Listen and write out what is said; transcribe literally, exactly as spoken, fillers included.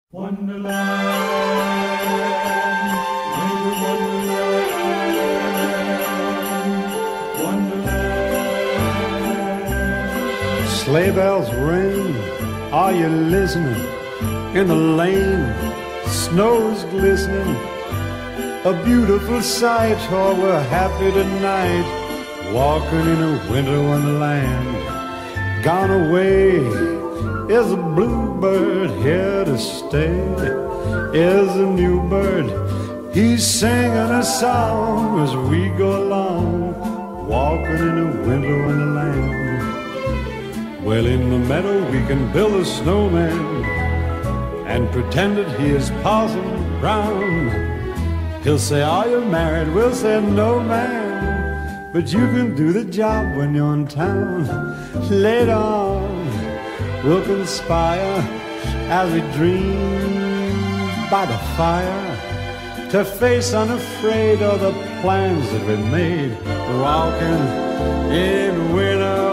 Wonderland, winter wonderland, wonderland. Sleigh bells ring, are you listening? In the lane, snow's glistening. A beautiful sight, oh, we're happy tonight, walking in a winter wonderland. Gone away is a bluebird, here to stay is a new bird. He's singing a song as we go along, walking in a winter wonderland. Well, in the meadow we can build a snowman and pretend that he is Parson Brown. He'll say, are you married? We'll say, no, man, but you can do the job when you're in town. Later on we'll conspire as we dream by the fire to face unafraid all the plans that we made, walking in winter